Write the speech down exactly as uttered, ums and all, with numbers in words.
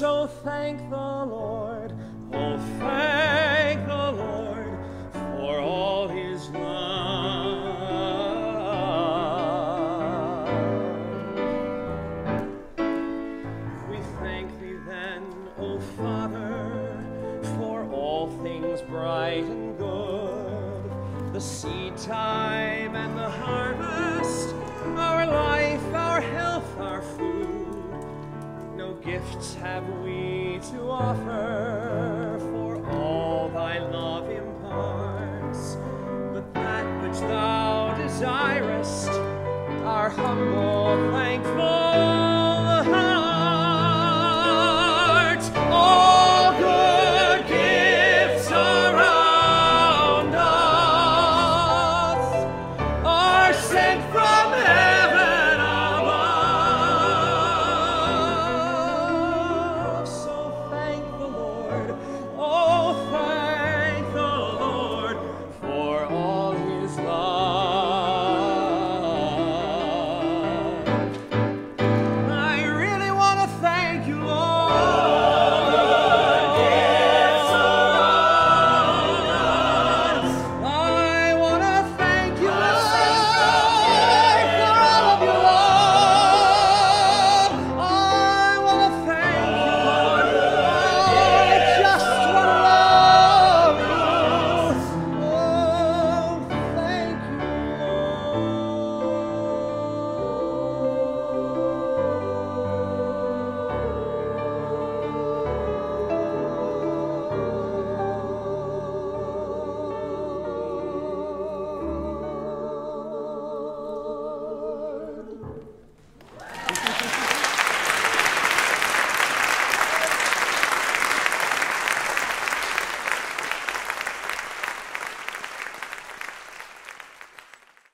So thank the Lord, oh thank the Lord for all his love. We thank thee then, O Father, for all things bright and good, the seed time and the harvest, our life, our health, our food. No gifts have we to offer, for all thy love imparts, but that which thou desirest, our humble thankful